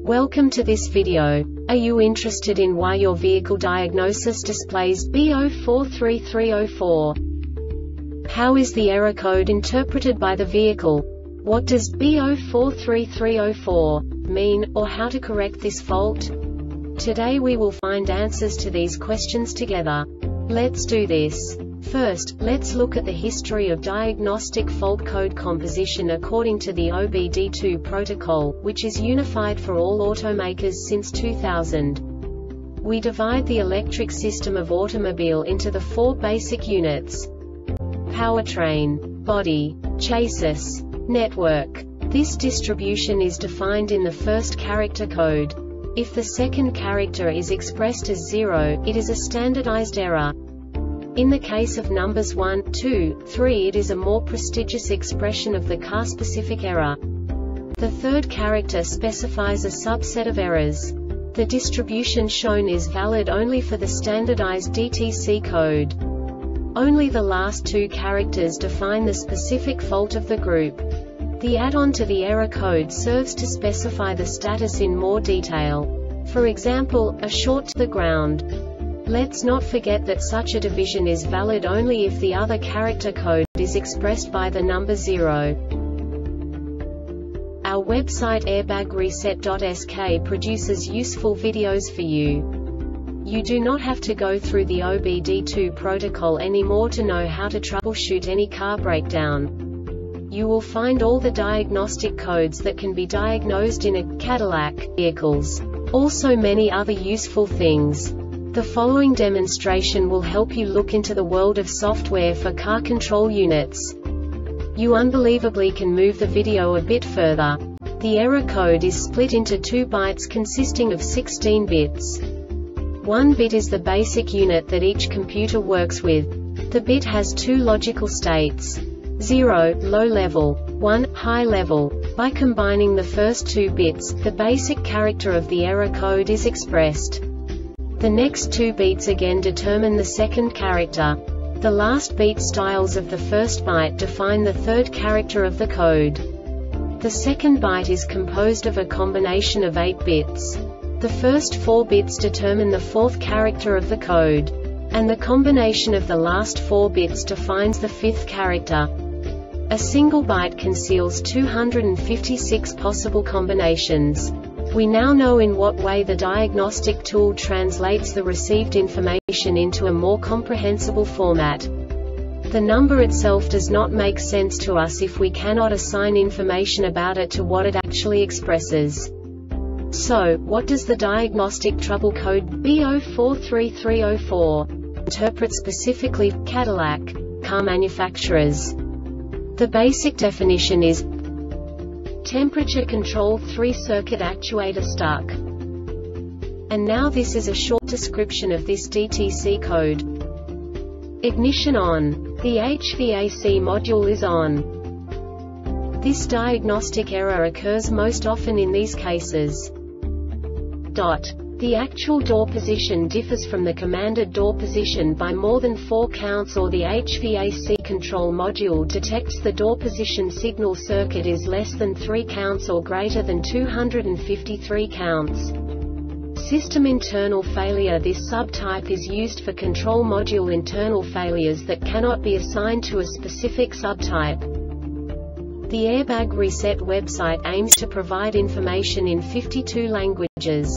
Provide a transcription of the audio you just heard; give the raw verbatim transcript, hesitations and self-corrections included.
Welcome to this video. Are you interested in why your vehicle diagnosis displays B zero four three three zero four? How is the error code interpreted by the vehicle? What does B zero four three three zero four mean, or how to correct this fault? Today we will find answers to these questions together. Let's do this. First, let's look at the history of diagnostic fault code composition according to the O B D two protocol, which is unified for all automakers since two thousand. We divide the electric system of automobile into the four basic units: powertrain, body, chassis, network. This distribution is defined in the first character code. If the second character is expressed as zero, it is a standardized error. In the case of numbers one, two, three, it is a more prestigious expression of the car-specific error. The third character specifies a subset of errors. The distribution shown is valid only for the standardized D T C code. Only the last two characters define the specific fault of the group. The add-on to the error code serves to specify the status in more detail. For example, a short to the ground. Let's not forget that such a division is valid only if the other character code is expressed by the number zero. Our website airbag reset dot S K produces useful videos for you. You do not have to go through the O B D two protocol anymore to know how to troubleshoot any car breakdown. You will find all the diagnostic codes that can be diagnosed in a Cadillac vehicles. Also many other useful things. The following demonstration will help you look into the world of software for car control units. You unbelievably can move the video a bit further. The error code is split into two bytes consisting of sixteen bits. One bit is the basic unit that each computer works with. The bit has two logical states: zero, low level, one, high level. By combining the first two bits, the basic character of the error code is expressed. The next two beats again determine the second character. The last beat styles of the first byte define the third character of the code. The second byte is composed of a combination of eight bits. The first four bits determine the fourth character of the code. And the combination of the last four bits defines the fifth character. A single byte conceals two hundred fifty-six possible combinations. We now know in what way the diagnostic tool translates the received information into a more comprehensible format. The number itself does not make sense to us if we cannot assign information about it to what it actually expresses. So, what does the diagnostic trouble code B zero four three three zero four interpret specifically for Cadillac car manufacturers? The basic definition is temperature control three circuit actuator stuck. And now this is a short description of this D T C code. Ignition on. The H V A C module is on. This diagnostic error occurs most often in these cases. Dot. The actual door position differs from the commanded door position by more than four counts, or the H V A C control module detects the door position signal circuit is less than three counts or greater than two hundred fifty-three counts. System internal failure. This subtype is used for control module internal failures that cannot be assigned to a specific subtype. The Airbag Reset website aims to provide information in fifty-two languages.